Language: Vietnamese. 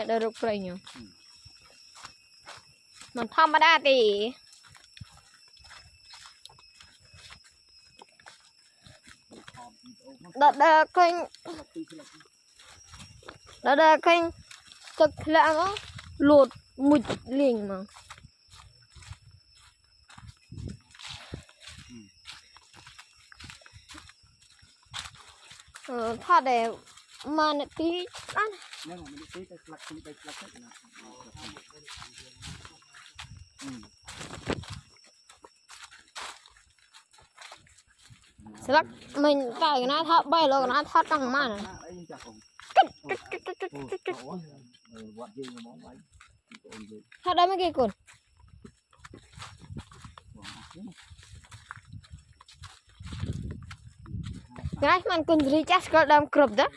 Ada ruk prenya. Mình thăm đa thì đợt kênh cực lạ nó lột mụt liền mà thà để mà nè tí ăn lắc mình cài nó thắt bay rồi nó thắt trong mà thắt đây mấy cái cồn cái mình cần gì chắc có đam cướp đó